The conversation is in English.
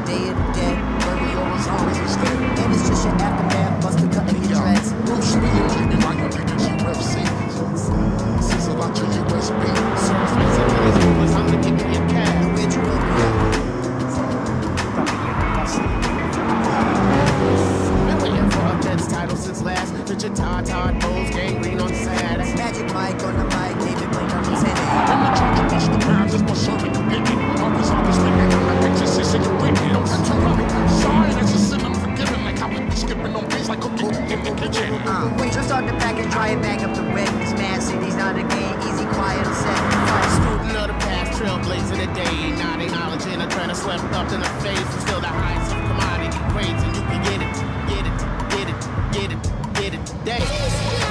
Day of the Dead. Baby, you're as hard as instead. And it's just your aftermath, buster cutting your dreads. Bruce Lee, you keep me like a nigga UFC. Sizzle out your USB. Surf me to the I'm gonna give you your cash. Where'd you go? Been waiting for a Dead's title since last. Richard Todd Bowles, gangrene on sad. Magic Mike on the mic, David Blake on the tenant. I'm not trying to bust the pounds, it's my servant to pick it. Always thinking, I'm not exorcist in your wicked. Don't have to run it. Sorry, that's a sin unforgiven. Like I would be skipping on days like cooking in the kitchen. Wait, just start the package, try and bang up the red. This mad city's not a game, easy, quiet, and set. Student of the past, trailblazing the day. Not acknowledging a trend swept up in the face. It's still the highest of commodity grades, and you can get it today.